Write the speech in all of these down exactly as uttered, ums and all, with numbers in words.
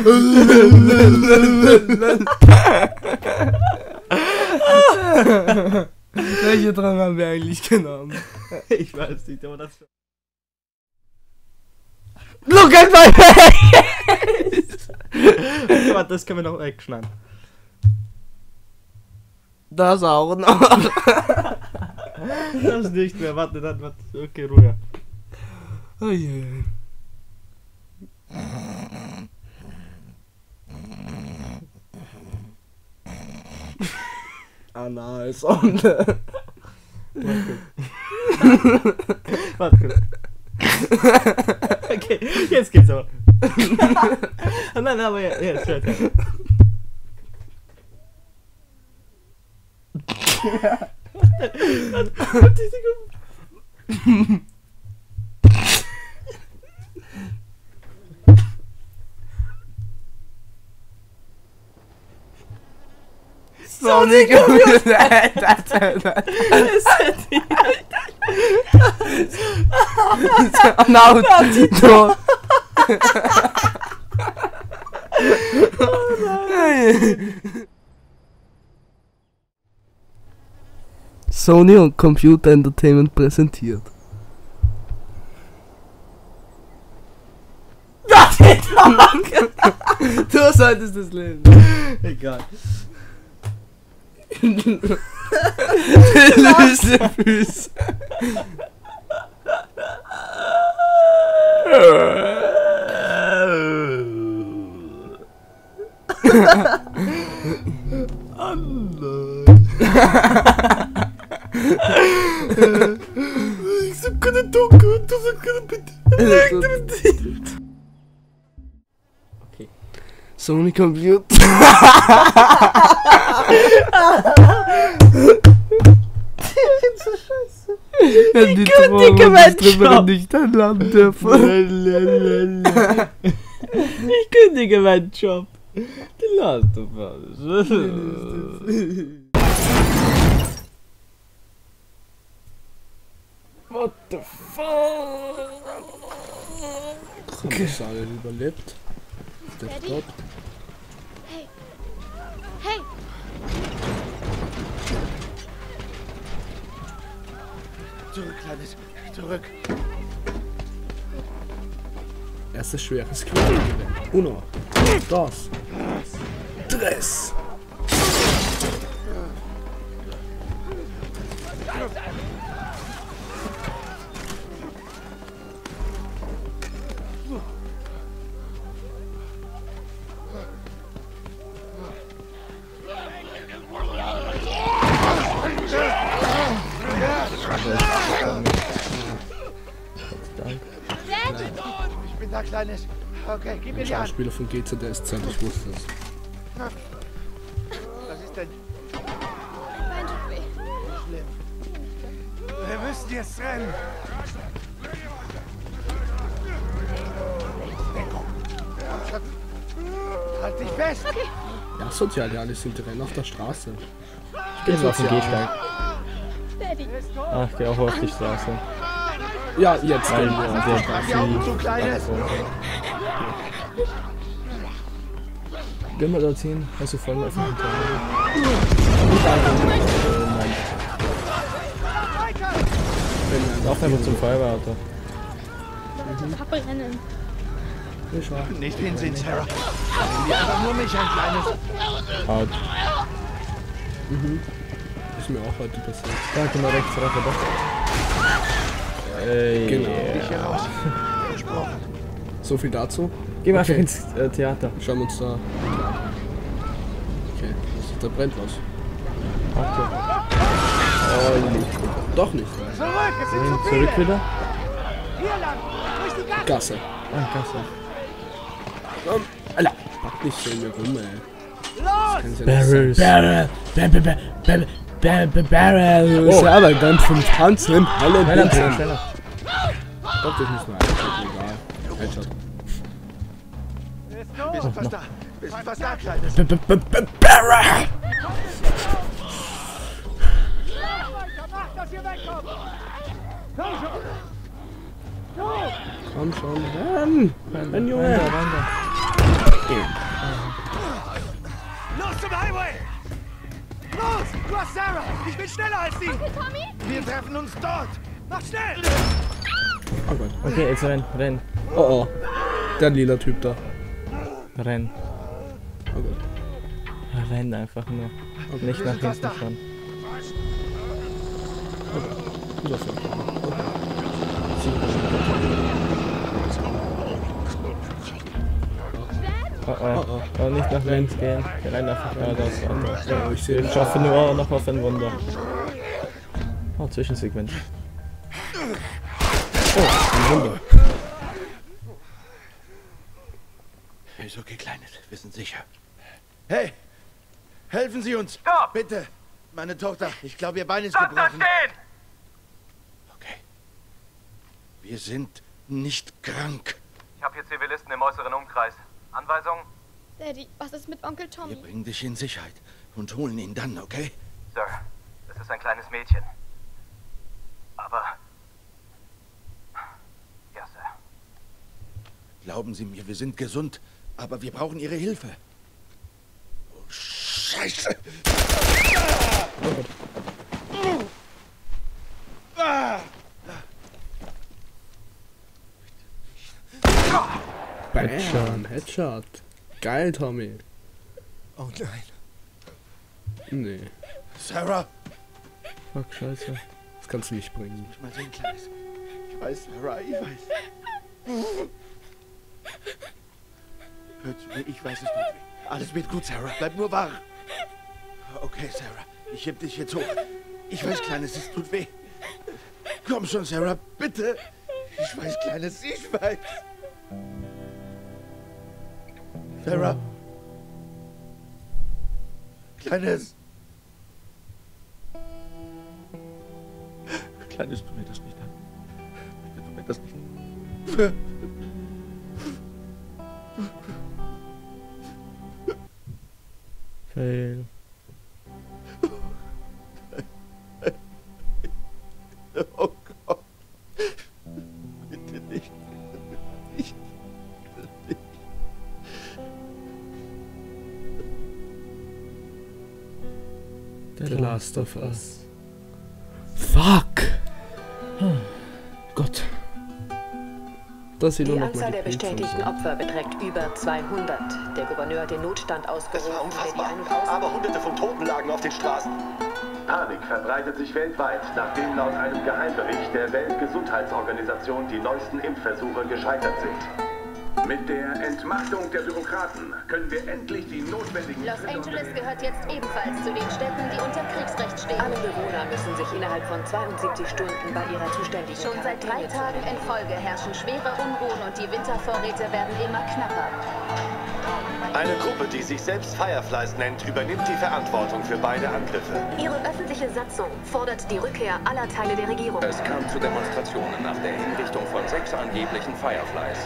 Welche Drang haben wir eigentlich genommen? Ich weiß nicht, aber das... Look at my face! Warte, das können wir noch wegschneiden. Das auch noch. Das nicht mehr, warte, dann, warte. Okay, Ruhe. Oh je. Analsonde. Warte kurz. Okay, jetzt geht's aber. Oh nein, aber ja, jetzt hört er. Warte, Sekunde. Sonic Now, no. Sony und Computer Entertainment präsentiert. Du solltest das lesen. Egal. Löse Füße. Ich so keine Dunkel und du so keine bitte. Okay. Sony Computer. So scheiße. Ja, die kündige meinen drüber Job. nicht anladen dürfen. Ich kündige meinen Job. Die Last of Us. What the fuck? Okay. Das alles überlebt. Der Daddy? tot. Hey. Hey. Zurück, Kleines. Zurück. Erstes schweres Gewehr. Uno. Dos. Tres. Ich bin da, Kleines. Okay, gib mir die Hand. Schauspieler von G Z S Z, ich wusste es. Was ist denn? Mein tut weh. Schlimm. Wir müssen jetzt rennen. Komm schon. Halt dich fest. Okay. Ja, soziale alle sind rennen auf der Straße. Ich geh jetzt auf den Gehsteig. Daddy. Ach, ich geh auch auf die Straße. Ja, jetzt Weil gehen wir. der Mach die Augen zu, Kleines. Gehen wir dort hin, also voll auf den Hintergrund. Lauf einfach zum Feuerwehrauto. Abbrennen. Nicht hinsehen, Sarah. Die einfach nur mich ein Kleines. Out. Mhm. Ist mir auch heute passiert. Da, geh mal rechts rauf, oder? Ey, Genau. Ich hier raus. Versprochen. So viel dazu. Geh mal Okay. ins äh, Theater. Schauen wir uns da. Okay, das, da brennt was. Okay. Oh, Licht. Doch nicht. Zurück, es sind Wohin? zu viele. Zurück wieder? Hier lang. Durch die Gasse. Gasse. Ah, Gasse. Um, Alter, pack nicht so in mir rum, ey. Los! Kann's ja nicht sein. Barrel. Barrel. Barrel. Barrel. Barrel. Oh, aber ganz fünf Tanzen. Hallo, Schneller, Bitte. schneller. Gott, das muss man einschalten, egal. Headshot. Wir sind fast da. Wir sind fast da, Kleines. Barrel! Macht, dass ihr wegkommt. Komm schon. Komm schon, renn! Renn, Junge! Wander, Wander. Los zum Highway! Los! Du hast Sarah! Ich bin schneller als sie! Onkel Tommy? Wir treffen uns dort! Mach schnell! Oh Gott. Okay, jetzt renn, renn, Oh oh. Der lila Typ da. renn. Oh Gott. Renn einfach nur. Okay. Nicht nach hinten schauen. Das ist Oh oh. Oh, nicht nach links gehen. Wir rennen einfach geradeaus. ja, ich sehe Wir schaffen nur noch auf ein Wunder. Oh, Zwischensequenz. Oh, ein Wunder. Ist okay, Kleines. Wir sind sicher. Hey! Helfen Sie uns! Stopp! Bitte! Meine Tochter, ich glaube, ihr Bein ist Bleibt da gebrochen. stehen! Okay. Wir sind nicht krank. Ich habe hier Zivilisten im äußeren Umkreis. Anweisung? Daddy, was ist mit Onkel Wir Tommy? bringen dich in Sicherheit und holen ihn dann, okay? Sir, es ist ein kleines Mädchen. Aber... Ja, Sir. Glauben Sie mir, wir sind gesund, aber wir brauchen Ihre Hilfe. Oh, Scheiße! Ah! Bam, Headshot. Geil, Tommy. Oh nein. Nee, Sarah! Fuck, scheiße. das kannst du nicht bringen. Mal sehen, Kleines. Ich weiß, Sarah, ich weiß. Hör zu mir, ich weiß, es tut weh. Alles wird gut, Sarah. Bleib nur wach. Okay, Sarah. Ich heb dich jetzt hoch. Ich weiß, Kleines, es tut weh. Komm schon, Sarah, bitte. Ich weiß, Kleines, ich weiß. Sarah. Kleines. Kleines, tu mir das nicht an. Bitte, tu mir das nicht. Fail. Oh Gott. Bitte nicht. Ich will nicht. The The Last of Us. Fuck! Gott. Das sieht Die nur noch Anzahl mal der die Pilze bestätigten und Opfer beträgt über zweihundert. Der Gouverneur hat den Notstand Es war ausgerufen, der die unfassbar, Ein- und Aus- aber hunderte von Toten lagen auf den Straßen. Panik verbreitet sich weltweit, nachdem laut einem Geheimbericht der Weltgesundheitsorganisation die neuesten Impfversuche gescheitert sind. Mit der Entmachtung der Bürokraten können wir endlich die notwendigen Los Schritte Angeles unternehmen. gehört jetzt ebenfalls zu den Städten, die unter Kriegsrecht stehen. Alle Bewohner müssen sich innerhalb von zweiundsiebzig Stunden bei ihrer zuständigen Schon seit drei Quarantäne Tagen in Folge herrschen schwere Unruhen und die Wintervorräte werden immer knapper. Eine Gruppe, die sich selbst Fireflies nennt, übernimmt die Verantwortung für beide Angriffe. Ihre öffentliche Satzung fordert die Rückkehr aller Teile der Regierung. Es kam zu Demonstrationen nach der Hinrichtung von sechs angeblichen Fireflies.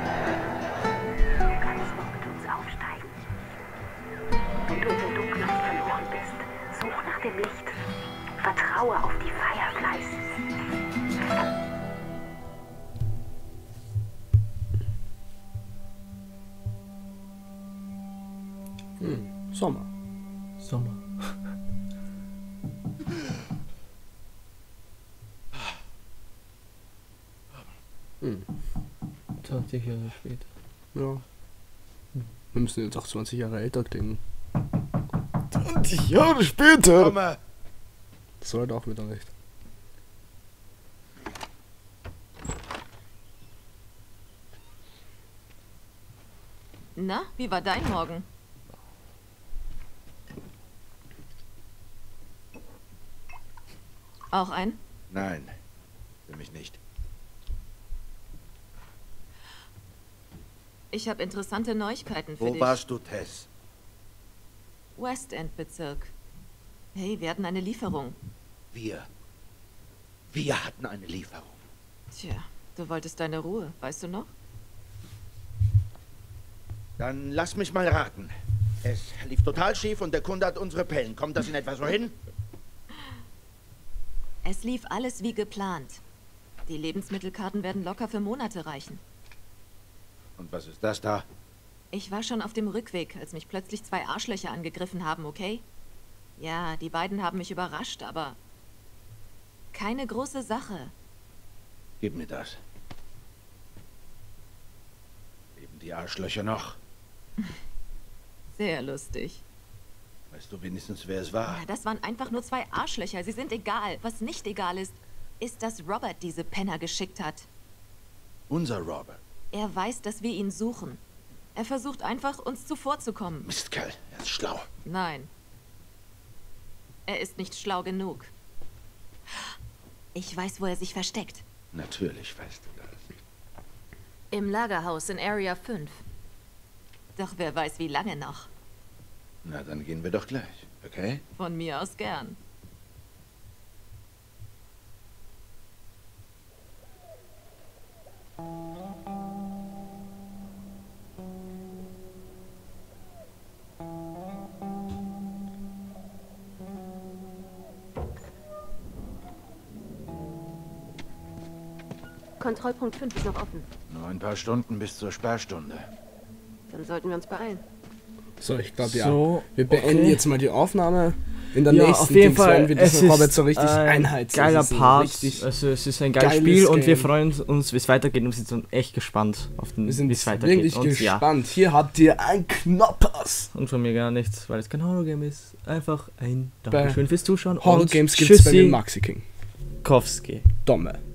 Du kannst noch mit uns aufsteigen. Wenn du in der Dunkelheit verloren bist, such nach dem Licht. Vertraue auf die Fireflies. Hm, Sommer. Sommer. Hm. zwanzig Jahre später. Ja. Wir müssen jetzt auch zwanzig Jahre älter klingen. zwanzig Jahre später! Komm, Das sollte auch wieder recht. Na, wie war dein Morgen? Auch ein? Nein, für mich nicht. Ich habe interessante Neuigkeiten für Wo dich. warst du, Tess? West End Bezirk. Hey, wir hatten eine Lieferung. Wir. Wir hatten eine Lieferung. Tja, du wolltest deine Ruhe, weißt du noch? Dann lass mich mal raten. Es lief total schief und der Kunde hat unsere Pellen. Kommt das in etwa so hin? Es lief alles wie geplant. Die Lebensmittelkarten werden locker für Monate reichen. Und was ist das da? Ich war schon auf dem Rückweg, als mich plötzlich zwei Arschlöcher angegriffen haben, okay? Ja, die beiden haben mich überrascht, aber keine große Sache. Gib mir das. Leben die Arschlöcher noch? Sehr lustig. Weißt du wenigstens, wer es war? Ja, das waren einfach nur zwei Arschlöcher. Sie sind egal. Was nicht egal ist, ist, dass Robert diese Penner geschickt hat. Unser Robert. Er weiß, dass wir ihn suchen. Er versucht einfach, uns zuvorzukommen. Mistkerl, er ist schlau. Nein. Er ist nicht schlau genug. Ich weiß, wo er sich versteckt. Natürlich weißt du das. Im Lagerhaus in Area fünf. Doch wer weiß, wie lange noch. Na, dann gehen wir doch gleich, okay? Von mir aus gern. Kontrollpunkt fünf ist noch offen. Nur ein paar Stunden bis zur Sperrstunde. Dann sollten wir uns beeilen. So, ich glaube ja. So, wir beenden okay. jetzt mal die Aufnahme. In der ja, nächsten auf jeden Dings Fall, werden wir es diesen ist Robert so richtig ein einheizen. geiler Es ist ein Part, richtig also es ist ein geiles geiles Spiel und wir Game. freuen uns, wie es weitergeht und wir sind echt gespannt auf den, Wir sind wie es weitergeht. wirklich und, gespannt. Ja. Hier habt ihr ein Knoppers. Und von mir gar nichts, weil es kein Horror-Game ist. Einfach ein Bei Dankeschön fürs Zuschauen. Horror und Games gibt's bei Tschüssi. den Maxi King. Kowski. Domme.